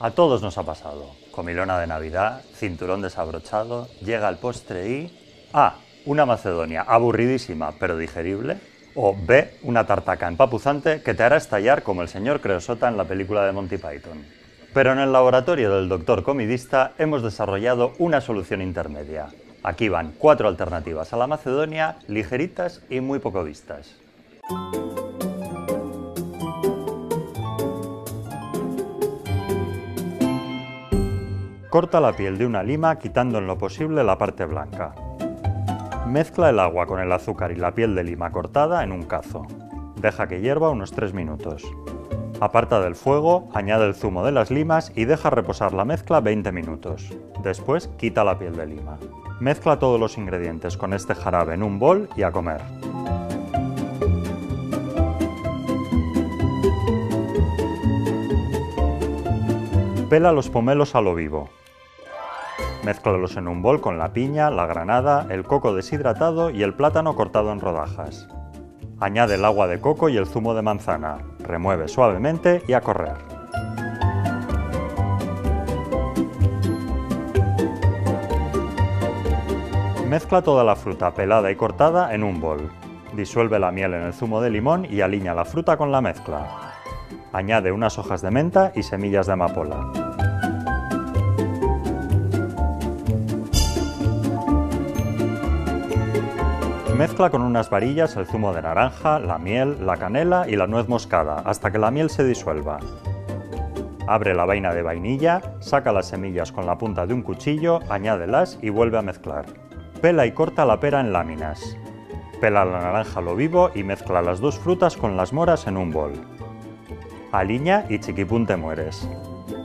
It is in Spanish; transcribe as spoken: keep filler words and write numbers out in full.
A todos nos ha pasado. Comilona de Navidad, cinturón desabrochado, llega el postre y... A. Una macedonia aburridísima pero digerible. O B. Una tartaca empapuzante que te hará estallar como el señor Creosota en la película de Monty Python. Pero en el laboratorio del doctor comidista hemos desarrollado una solución intermedia. Aquí van cuatro alternativas a la macedonia, ligeritas y muy poco vistas. Corta la piel de una lima quitando en lo posible la parte blanca. Mezcla el agua con el azúcar y la piel de lima cortada en un cazo. Deja que hierva unos tres minutos. Aparta del fuego, añade el zumo de las limas y deja reposar la mezcla veinte minutos. Después quita la piel de lima. Mezcla todos los ingredientes con este jarabe en un bol y a comer. Pela los pomelos a lo vivo. Mézclalos en un bol con la piña, la granada, el coco deshidratado y el plátano cortado en rodajas. Añade el agua de coco y el zumo de manzana. Remueve suavemente y a correr. Mezcla toda la fruta pelada y cortada en un bol. Disuelve la miel en el zumo de limón y alinea la fruta con la mezcla. Añade unas hojas de menta y semillas de amapola. Mezcla con unas varillas el zumo de naranja, la miel, la canela y la nuez moscada, hasta que la miel se disuelva. Abre la vaina de vainilla, saca las semillas con la punta de un cuchillo, añádelas y vuelve a mezclar. Pela y corta la pera en láminas. Pela la naranja a lo vivo y mezcla las dos frutas con las moras en un bol. Aliña y chiquipún te mueres.